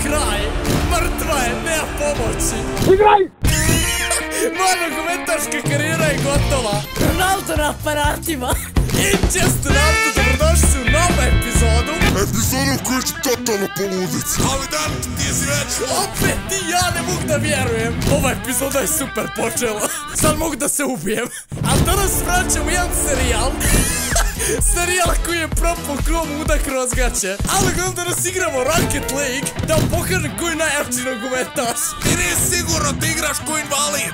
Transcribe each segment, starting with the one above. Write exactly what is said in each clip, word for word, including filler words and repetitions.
kraj. Mrtva je, nema pomoći. Igraj! Moja nogometaška karijera je gotova. Ronaldo na aparatima. I često naravno, dobrodošli u novu epizodu. Epizodu u kojoj ću totalno poludit. Ali dan, ti si već. Opet ti, ja ne mogu da vjerujem. Ova epizoda je super počela. Sad mogu da se ubijem. Ali danas vraćamo jedan serijal. Serijal koji je propao ko muda kroz gaće. Ali gledam da nas igramo Rocket League. Da vam pokažem koji je najjači nogometaš. Ti nisi sigurno da igraš ko invalid.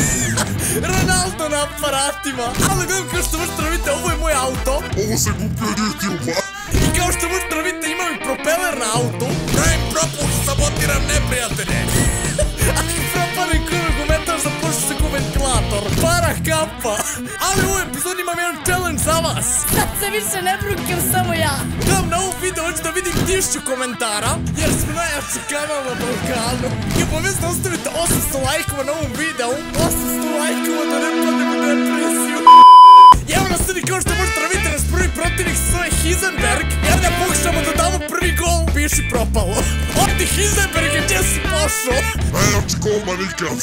Ronaldo na aparatima. Ali gledam kao što možete da vidite, ovo je moj auto. Ovo se kupio od YouTube-a. I kao što možete da vidite, imam i propeler na auto. Da im propust sabotiram neprijatelje. Ako propadem ko nogometaš, zapošli se ko ventilator. Para kapa. Ali u ovoj epizodi imam jedan challenge za vas. Sad se više ne brukam, samo ja. Dam na ovu video, hoću da vidim tisuću komentara. Jer smo najjači kanal na Balkanu. I obavezno ostavite osamsto lajkova na ovom videu. osamsto lajkova da ne pademo u depresiju. I evo nas ljudi, kao što možete da vidite, nas prvi protivnik se zove Hizenberg. Jer da pokušamo da damo prvi gol, piši propalo. Odi Hizenberg, gdje si pošao? Najjači golman ikad.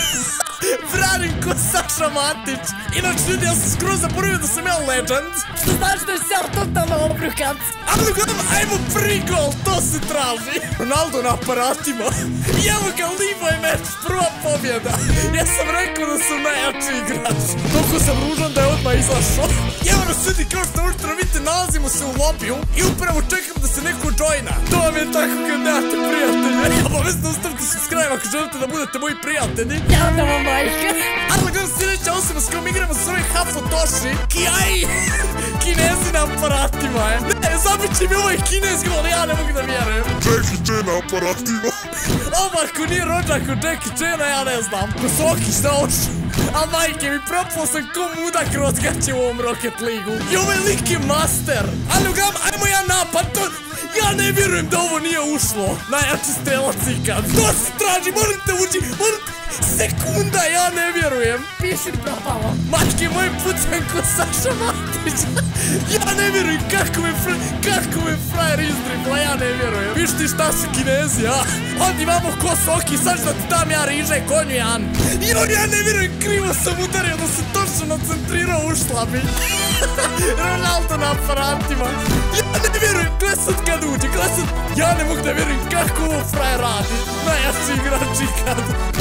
Branim ko Saša Matić. Inače ljudi, ja sam skroz zaboravio da sam ja legend. Što znači da si ja totalno obrukat. Ali gledam, ajmo prvi gol, to se traži. Ronaldo na aparatima. I evo ga, livo je meč, prva pobjeda. Ja sam rekao da sam najjači igrač. Toliko sam ružan da je odmah izašao. I evo nas ljudi, kao što možete da vidite, nalazimo se u lobiju. I upravo čekam da se neko joina. To vam je tako kad nemate prijatelje. Obavezno ostavite subscribe ako želite da budete moji prijatelji. Ja da vam majka. Ali gledam sljedeća osoba s kojom igramo se zove Hafotoshi. Kijai. Kinezi na aparatima je. Ne, zabit će mi ovaj kinez gol, ja ne mogu da vjerujem. Jackie Chan na aparatima. Ovo ako nije rođak od Jackie Chana, ja ne znam. Kosoki, šta hoću? A majke mi, propao sam ko muda kroz gaće u ovom Rocket League-u. I ovaj lik je master. Ali ugam, ajmo ja napad, to... Ja ne vjerujem da ovo nije ušlo. Najjači strelac ikad. To se traži, morate ući, morate... Sekunda, ja ne vjerujem. Piši propalo. Mačke moje pucam ko Saša Matić. Ja ne vjerujem kako me fr... Kako me frajer izdribla, ja ne vjerujem. Viš ti šta su Kinezi, a? Ovdje imamo Kosoki, sad ću da ti dam ja riže konju, Jan. Jo, ja ne vjerujem, krivo sam udario da se točno nacentrirao, ušla bi. Ronaldo na aparatima. Ja ne vjerujem, gle sad kad uđe, gle sad... Ja ne mogu da vjerujem kako ovo frajer radi. Najjači igrač ikad.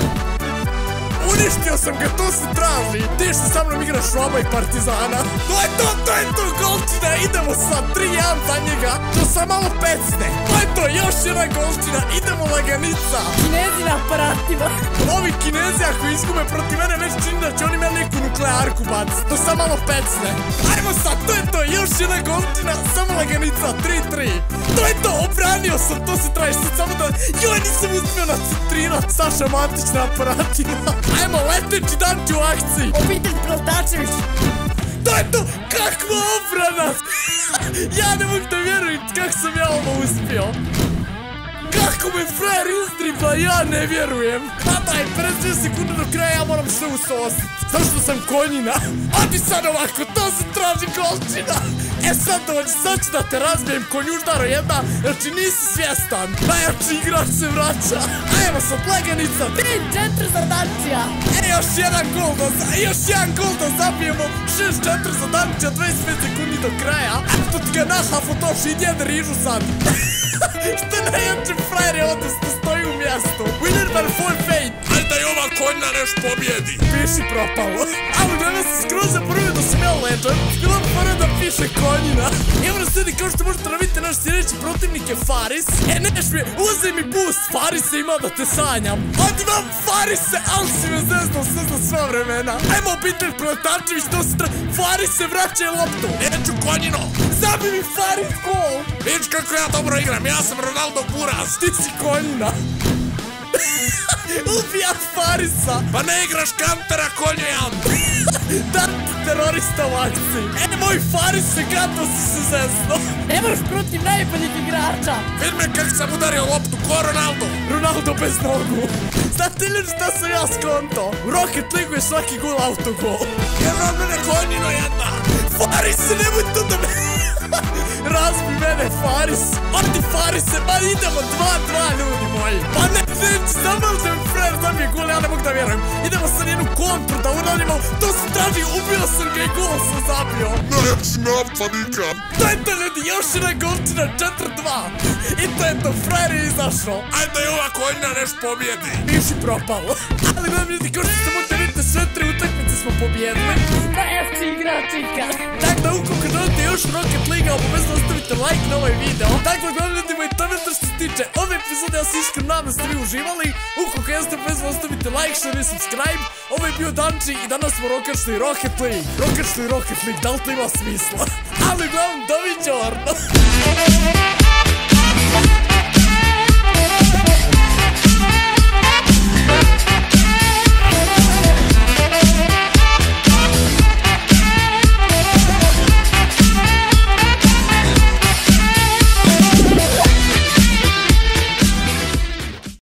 Uništio sam ga, to se traži. Ti što sa mnom igraš Roma i Partizana. To je to, to je to, golčina. Idemo sad, tri jedan za njega. To sam malo pecne. To je to, još jedna golčina. Idemo laganica. Kinezi na aparatima. Ovi Kinezi ako izgube protiv mene već čini da će oni meni neku nuklearku baciti. To sam malo pecne. Ajmo sad, to je to, još jedna golčina. Samo laganica, tri tri. To je to, obranio sam, to se traži. Sad samo da... Joj, nisam uspio nacentrirat. Saša Matić na aparatima. Ajmo, leteći dan ću u akciji. Obitelj Protačević. To je to, kakva obrana. Ja ne mogu da vjerujem kako sam ja ovo uspio. Kako me frajer izdribla, ja ne vjerujem. Pa daj, pedeset sekunde do kraja, ja moram sve usosit. Zašto sam konjina? Odi sad ovako, to se traži golčina. E sad dođi, sad ću da te razbijem konjuždaro jedna, znači nisi svjestan. Najjači igrač se vraća. A evo sad, laganica. tri četiri za Dančija. E, još jedan gol da, još jedan gol da zabijemo. šest četiri za Dančija, dvadeset pet sekundi do kraja. Eto ti ga naša Fotoši, idi jedan rižu sad. Što najjači frajer je odnosno stoji u mjestu. Winner by forfeit. Ajde da i ova konjna neš pobjedi. Piši propalo. Ali danas se skroz zaboravio da sam ja legend. Bila fora da piše konjina. I evo nas ljudi, kao što možete da vidite, naš sljedeći protivnik je Faris. E neš mi, uzej mi boost. Farise ima da te sanjam. Odi vam Farise, ali si me zeznao sve za sva vremena. Ajmo obitelj Protačević, to se tra... Farise vraćaj loptu. Neću konjino. Zabi mi Faris gol. Vidiš kako ja dobro igram, ja sam Ronaldo Buraz. Ti si konjina. Ubija Farisa. Pa ne igraš kantera, konju jam. Da, terorista u akciji. E, moj Faris se gato si se zezno. Ne moraš protiv najboljih igrača. Vidi me kak sam udario loptu, ko Ronaldo. Ronaldo bez nogu. Znate li šta sam ja skonto? U Rocket League je svaki gol autogol. Jedna od mene konjino jedna. Faris, nemoj tu da me... Razbi mene Faris. Odi Farise, ma idemo dva dva ljudi moji. moji. Pa ne, neći, zavalite mi frajer, zabije gol, ja ne mogu da vjerujem. Idemo sad jednu kontru da uradimo, to se traži, ubio sam ga i gol sam zabio. Najjači napad ikad. Dajte ljudi, još jedna golčina, četiri dva. I to je to, frajer je izašao. Ajde i ova konja neš pobjedi. Nisi propalo. Ali gledam ljudi, kao što se možete vidite, sve tri utakmice smo pobjedili. Najjači igrač ikad. Tako da ukoliko želite još Rocket League, obavezno ostavite like na ovaj video. Dakle, gledam ljudi, moj to je što se tiče ove epizode, ja se iskreno nadam da ste vi uživali. Ukoliko jeste, obavezno ostavite like, share i subscribe. Ovo je bio Danči i danas smo rokašli Rocket League. Rokašli Rocket League, da li to ima smisla? Ali gledam, doviđorno.